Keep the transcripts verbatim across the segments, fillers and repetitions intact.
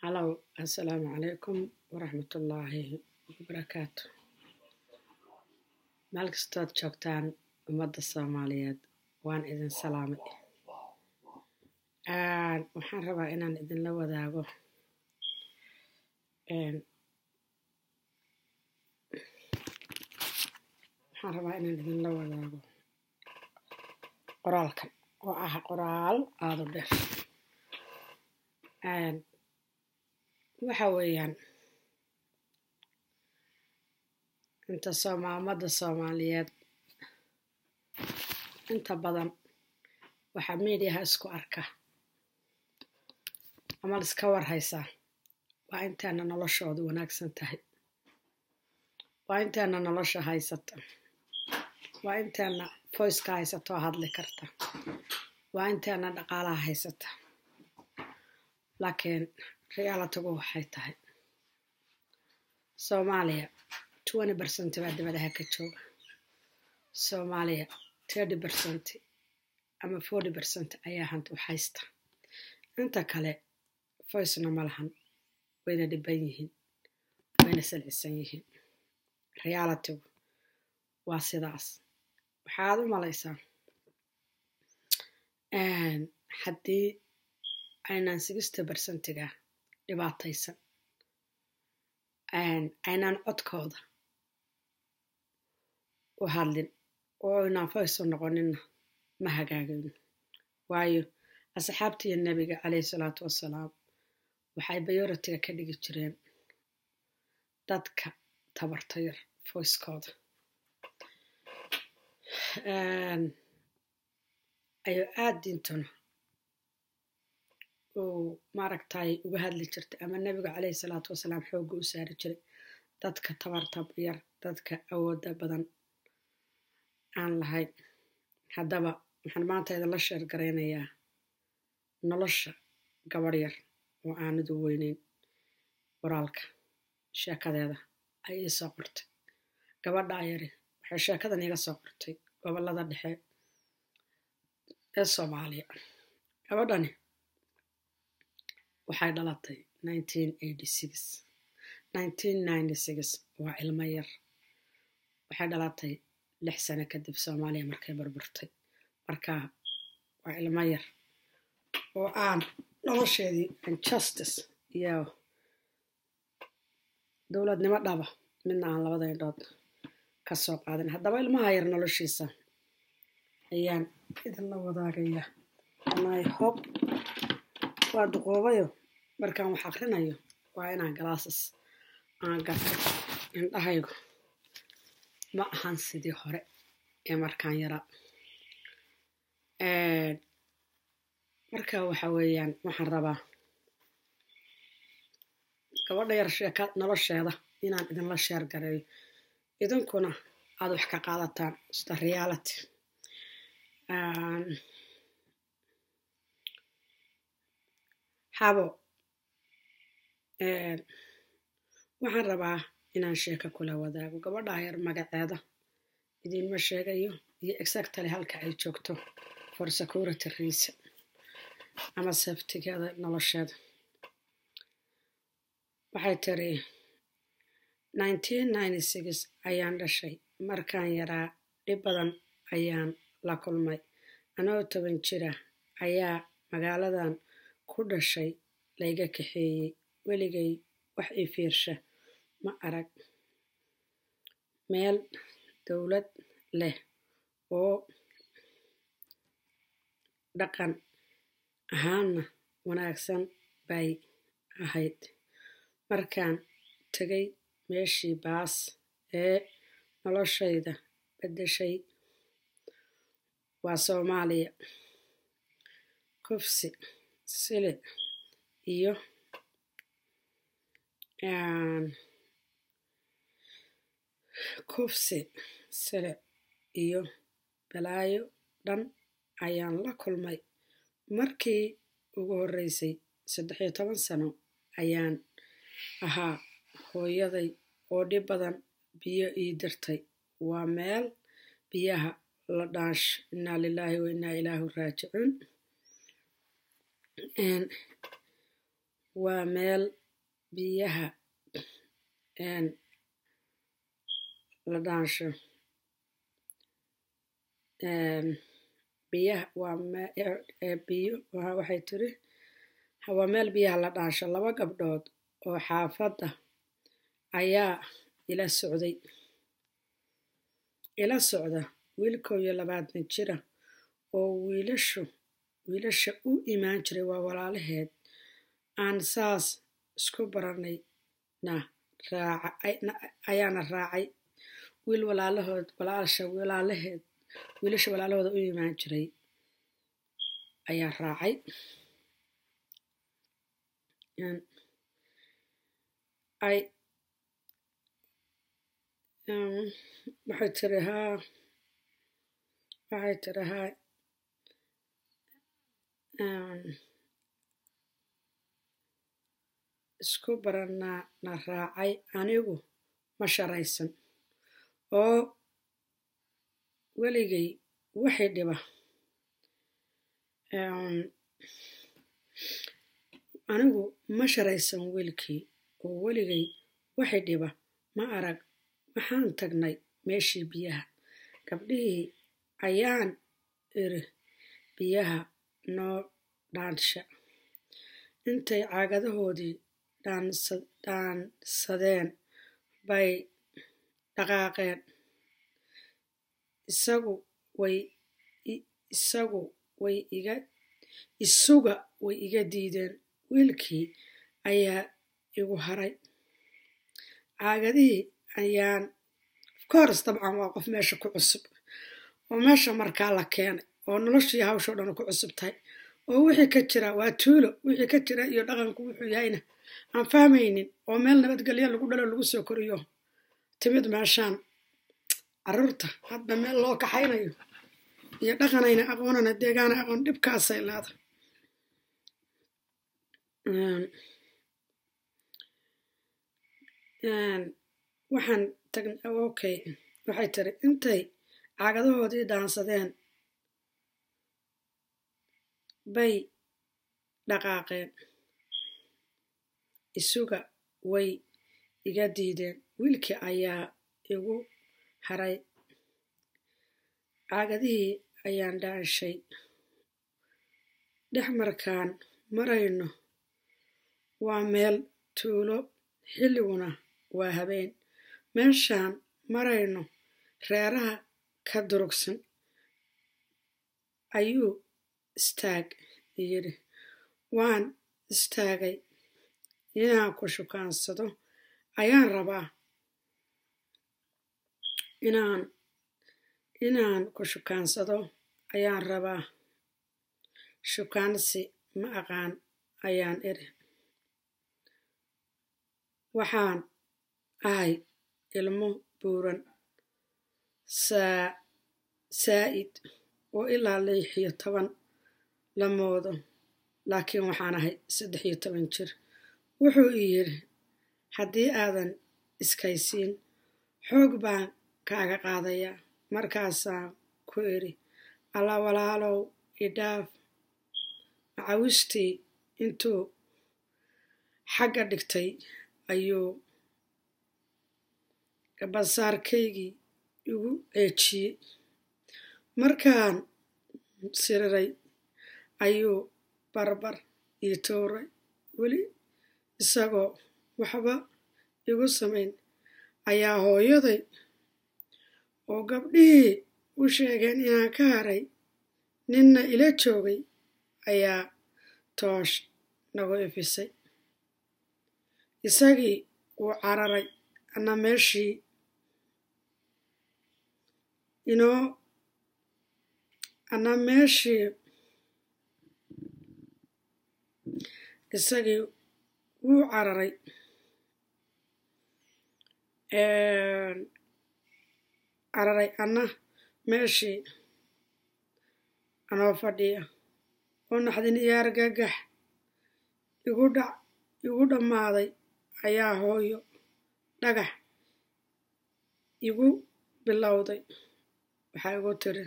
Hello, assalamu alaikum waraxmatullaahi wabarakaatu. Meel kastood joogtaan ummadda Soomaaliyeed waan idin salaamay. Aan waxaan rabaa inaan idinla wadaago een waxaan rabaa inaan idinla wadaago qoraalkan oo ah qoraal aad u dheer. Een waxa weeyaan inta Soomaalida Soomaaliyeed inta badan waxa meediyaha isku arka ama la iska war haysaa waa intaana noloshoodu wanaagsan tahay, waa intaana nolosha haysata, waa intaana voice-ka haysato oo hadli karta, waa intaana dhaqaalaha haysata. Laakiin reality-gu waxay tahay Soomaaliya twenty percent baa dibadaha ka jooga, Soomaaliya thirty percent ama forty percent ayaa hanta u haysta. Inta kale voice-na ma lahan, wayna dhiban yihiin, wayna silcisan yihiin. Reality-gu waa sidaas. Waxaad u malaysaa een haddii aynaan sixty percent-ga dhibaataysan een aynaan codkooda u hadlin oo aynaan voice u noqonina ma hagaagayno. Waayo asxaabtii nabiga calayhi salaatu wassalaam waxay priority-ga ka dhigi jireen dadka tabarta yar voice-kooda. Een ayo aad diintuna oo maaragtay uga hadli jirtay ama nabiga calayhi salaatu wassalaam xoogga u saari jiray dadka tabarta yar, dadka awoodda badan aan lahayn. Haddaba waxaan maanta idinla sheer garaynayaa nolosha gabadh yar oo aanadu weyneyn. Qoraalka sheekadeeda ay ii soo qortay gabadha yari waxay sheekadan iga soo qortay gobollada dhexe ee Soomaaliya. Gabadhani waxay dhalatay nineteen eighty-six nineteen ninety-six waa ilmo yar. Waxay dhalatay lix sano kadib Soomaaliya markay burburtay. Markaa waa ilmo yar oo aan nolosheedii injustice iyo dowladnimo dhaba midna aan labada indhood ka soo qaadin. Haddaba ilmaha yar noloshiisa ayaan idinla wadaagayaa. And I hope waa duqoobayo markaan wax akhrinayo waa inaan glasses aan gato. Indhahaygu ma ahan sidii hore ee markaan yaraa. Een marka waxa weeyaan waxaan rabaa gabadha yar sheeka nolosheeda inaan idinla sheer gareeyo idinkuna aad wax ka qaadataan sida reality. Een habo een waxaan rabaa inaan sheeko kula wadaago. Gabadha yar magaceeda idinma sheegayo iyo exactly halka ay joogto for security reason ama safety-geeda nolosheeda. Waxay tiri nineteen ninety-six ayaan dhashay. Markaan yaraa dhib badan ayaan la kulmay. Anoo toban jira ayaa magaaladan ku dhashay layga kaxeeyey. Weligay wax ii fiirsha ma arag. Meel dowlad leh oo dhaqan ahaana wanaagsan bay ahayd. Markaan tagay meeshii baas ee noloshayda beddeshay waa Soomaaliya. Kufsi, silic iyo een kufsi, silic iyo balaayo dhan ayaan la kulmay. Markii ugu horreysay saddex iyo toban sano ayaan ahaa hooyaday oo dhib badan biyo ii dirtay. Waa meel biyaha la dhaash. Inna lillahi wa inna ilaahi raajicuun. Een waa meel biyaha een la dhaansho een biyaha waa biyo waxay tiri waa meel biyaha la dhaansho laba gabdhood oo xaafadda ayaa ila socday ila socda wiilkow iyo labaatan jira oo wiilashu wiilasha u imaan jiray waa walaalaheed aan saas isku baranay na raacay ayaana raacay wiil walaalahood walaalasha walaalaheed wiilasha walaalahooda u imaan jiray ayaa raacay ay waxay tiri haa waxay tiri haa isku baranaa na raacay anigu ma sharaysan oo weligay wixii dhiba anigu ma sharaysan wiilkii oo weligay wixii dhiba ma arag waxaan tagnay meeshii biyaha gabdhihii ayaan iri biyaha noo dhaansha intay caagadahoodii dhaansadeen bay dhaqaaqeen isagu way isagu way iga isuga way iga diideen wiilkii ayaa igu haray caagadihii ayaan course dabcan waa qof meesha ku cusub oo meesha markaa la keenay oo noloshii hawshoo dhan ku cusub tahay oo wixii ka jira waa tuulo wixii ka jira iyo dhaqanku wuxuu yahayna aan fahmaynin oo meel nabadgelyo lagu dhalo lagu soo koriyo timid meeshaan carruurta hadda meel loo kaxaynayo iyo dhaqanayna aqoonana deegaana aqoon dhibkaasay leedahay waxaan tagnay okay waxay tiri intay caagadahoodii dhaansadeen bay dhaqaaqeen isuga way iga diideen wiilkii ayaa igu haray caagadihii ayaan dhaanshay dhex markaan marayno waa meel tuulo xilliguna waa habeen meeshaan marayno reeraha ka durugsan ayuu istaag yidhi waan istaagay inaan ku shukaansado ayaan rabaa inaan inaan ku shukaansado ayaan rabaa shukaansi ma aqaan ayaan iri waxaan ahay ilmo buuran saa saa'id oo ilaa lix iyo toban la moodo laakiin waxaan ahay saddex iyo toban jir wuxuu ii yidhi haddii aadan iskaysiin xoog baan kaaga qaadayaa markaasaan ku idhi alla walaalow idhaaf macawistii intuu xagga dhigtay ayuu gabasaarkaygii igu ceejiyey markaan siriray ayuu barbar ii tuuray weli isagoo waxba igu samayn ayaa hooyaday oo gabdhihii u sheegeen inaan ka haray ninna ila joogay ayaa toosh nagu ifisay isagii wuu cararay ana meeshii inoo ana meeshii isagii wuu cararay cararay ana meeshii anoo fadhiya oo naxdin iyo argagax igu dhac igu dhammaaday ayaa hooyo dhagax igu bilowday waxaa igu tiri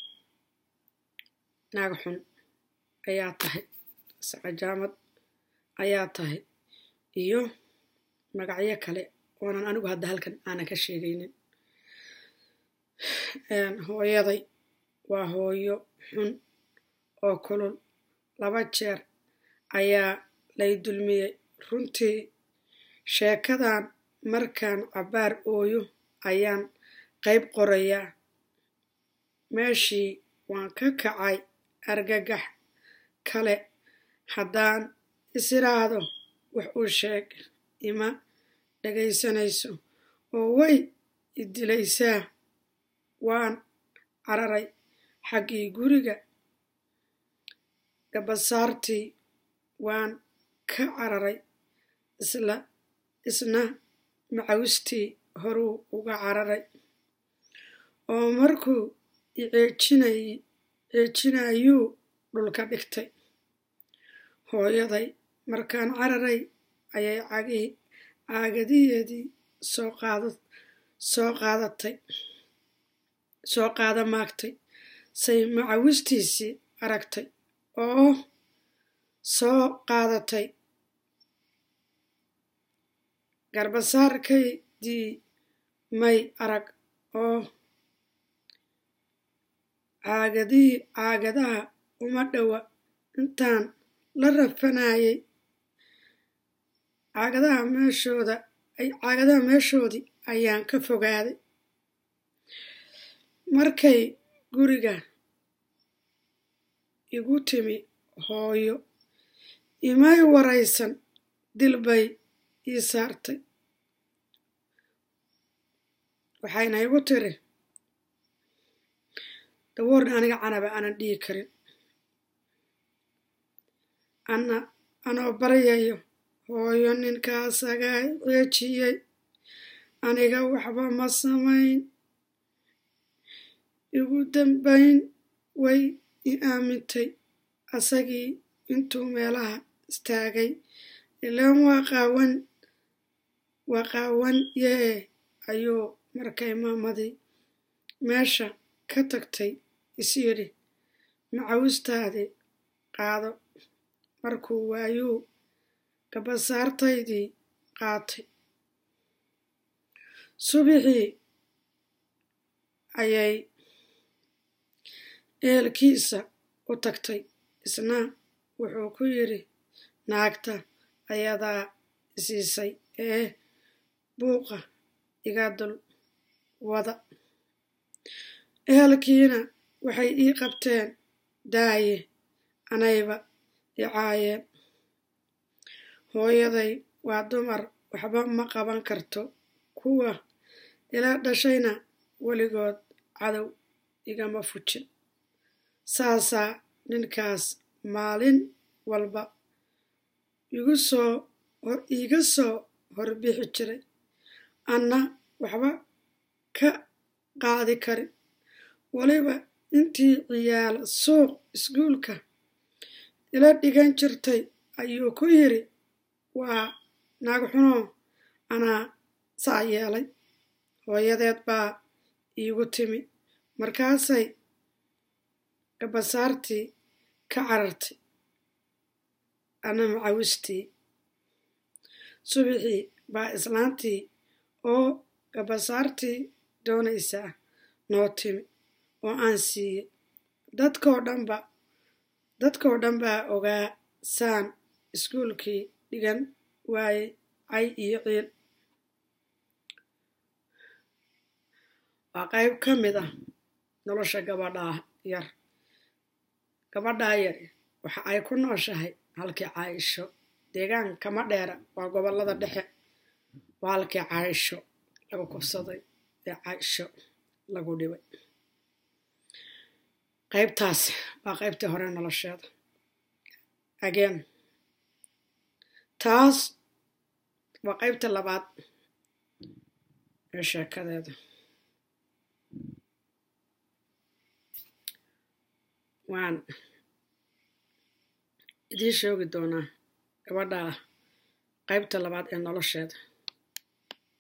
naag xun ayaa tahay sacajaamad ayaa tahay iyo magacyo kale oonan anigu hadda halkan aanan ka sheegaynin. hooyaday waa hooyo xun oo kulul. laba jeer ayaa lay dulmiyey. runtii sheekadan markaan cabbaar ooyo ayaan qayb qorayaa. meeshii waan ka kacay argagax kale. haddaan isiraahdo wax uu sheeg ima dhagaysanayso oo way idilaysaa. waan cararay xaggii guriga gabasaartii waan ka cararay. isla isna macawistii horuu uga cararay oo markuu i ceejinay ceejinayuu dhulka dhigtay. hooyaday markaan cararay ayay cagihii caagadiyeedii soo qaada soo qaadatay soo qaada maagtay say macawistiisii aragtay oo soo qaadatay. garbasaarkaydii may arag oo caagadii caagadaha uma dhowa. intaan la rafanayay caagadaha meeshooda ay caagadaha meeshoodii ayaan ka fogaaday. markay guriga igu timi hooyo imay waraysan. dil bay ii saartay. waxayna igu tiri dawoorna aniga canaba aanan dhihi karin. ana anoo baryayo hooyo ninkaasagaa ceejiyey aniga waxba ma samayn. igu dambayn way i aamintay. asagii intuu meelaha istaagay ilaan waa qaawan waa qaawan yee ayuu markay maamadii meesha ka tagtay is yidhi macawistaadii qaado. markuu waayuu gabasaartaydii qaatay. subixii ayay ehelkiisa u tagtay. isna wuxuu ku yidhi naagta ayadaa isiisay ee buuqa iga dul wada. ehelkiina waxay ii qabteen daaye anayba i caayeen. hooyaday waa dumar waxba ma qaban karto. kuwa ila dhashayna weligood cadow igama fujin. saasaa ninkaas maalin walba igu soo hor iiga soo horbixi jiray. anna waxba ka qaadi karin. weliba intii ciyaal suuq iskuulka ila dhigan jirtay ayuu ku yidhi waa naag xunoo anaa saa yeelay. hooyadeed baa iigu timi. markaasay gabasaartii ka carartay ana macawistii. subixii baa islaantii oo gabasaartii doonaysaa noo timi oo aan siiyey. dadkoo dhanba dadkoo dhan baa ogaa saan iskuulkii dhigan waayey cay iyo ciil. waa qayb ka mid ah nolosha gabadhaa yar. gabadhaa yar waxa ay ku nooshahay halkii Caaisho. deegaan kama dheera waa gobollada dhexe. waa halkii Caaisho lagu kufsaday ee Caaisho lagu dhibay. qaybtaas waa qaybtii hore nolosheeda. again taas waa qaybta labaad ee sheekadeeda. waan idiin sheegi doonaa gabadha qaybta labaad ee nolosheeda.